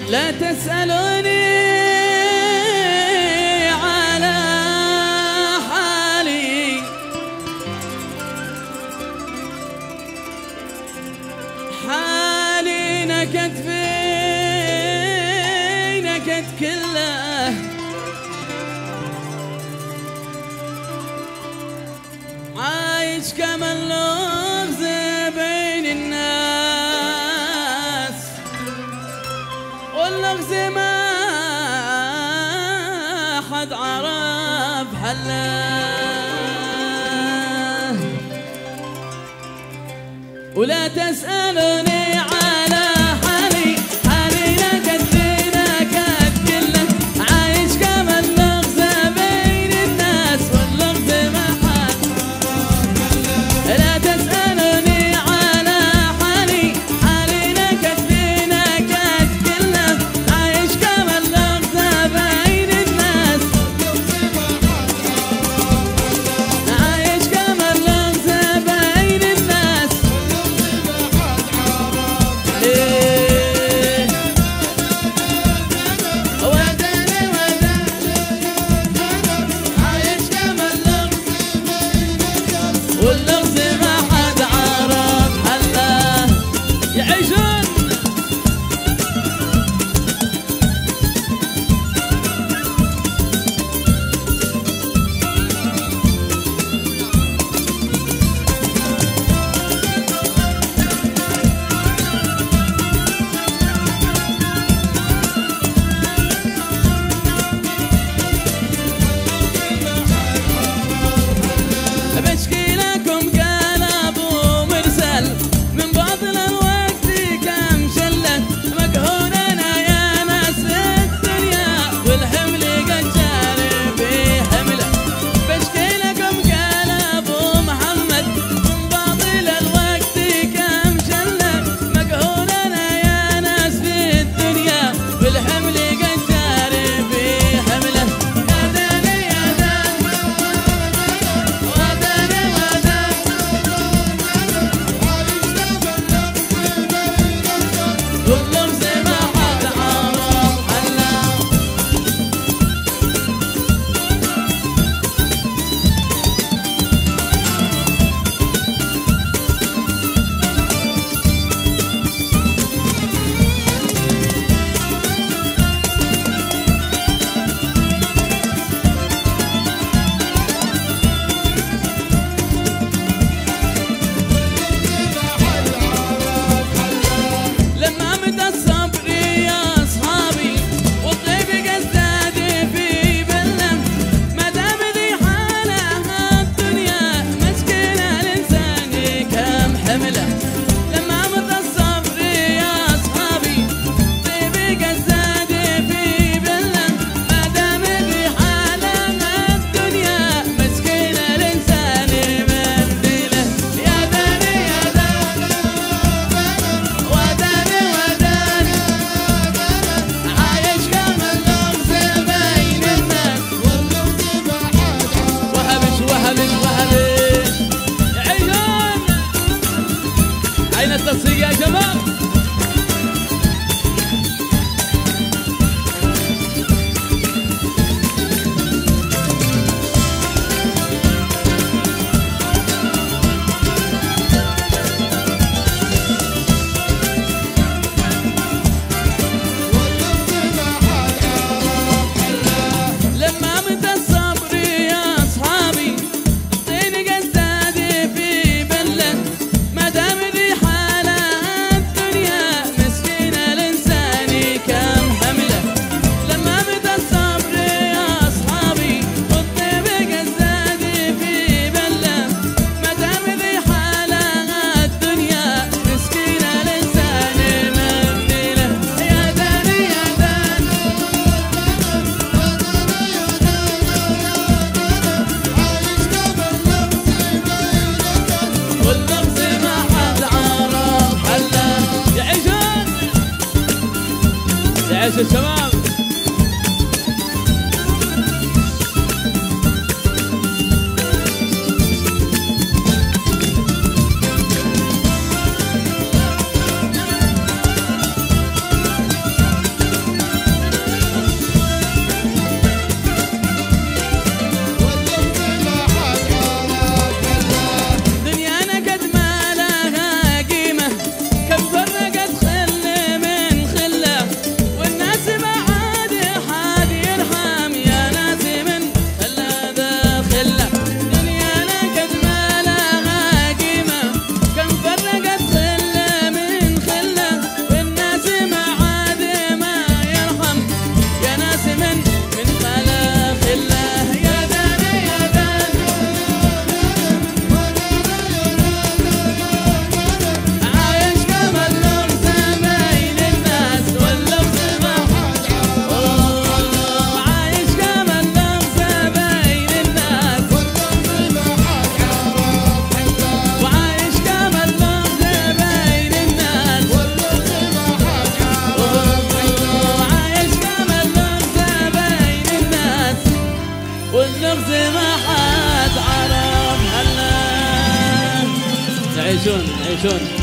لا تسألوني على حالي، حالي نكد في نكد كله، عايش كما اللغز بين الناس، واللغز ما حد عرف حله. ولا تسألوني على حالي، حالي نكد في نكد كله، عايش كما اللغز بين الناس، واللغز ما حد. لا تسألوني على حالي، حالي نكد في نكد كله، عايش كما اللغز بين الناس، عايش كما اللغز بين الناس. واللغز ما حد عرف حله. يعيشون بشكي لكم قال ابو مرسل، من باطل الوقت كم شله، مقهور انا يا ناس الدنيا، والحمل قد جاري في حمله. بشكي لكم قال ابو محمد، من باطل الوقت كم شله، مقهور انا يا ناس في الدنيا، والحمل قد جاري في حمله. واللغز ما حد عرف حله. لما مدى الصبر يا اصحابي، والطيب قزاد في بلم، ما دام ذي حالها الدنيا، مسكين الانسان كم حمله. لما مدى الصبر يا اصحابي، طيب قزاد في بلم، ما دام ذي حالها الدنيا، مسكين الانسان منديله. يا داني يا داني وداني وداني، عايش كما اللغز بين الناس، وهبش وهبش وهبش. يعيشون عين التصفيق يا شباب. لما مدى الصبر يا اصحابي، طين قزاد في بله، ما دام ذي حالها الدنيا، مسكين الانسان كم حمله. لما مدى الصبر يا اصحابي، والطيب قزاد في بله، ما دام ذي حالها الدنيا، مسكين الانسان منديله. يا داني يا داني واللغز ما حد عرف حله. يعيشون يعيش الشباب. لغزي ما حد عرف هلا. تعيشون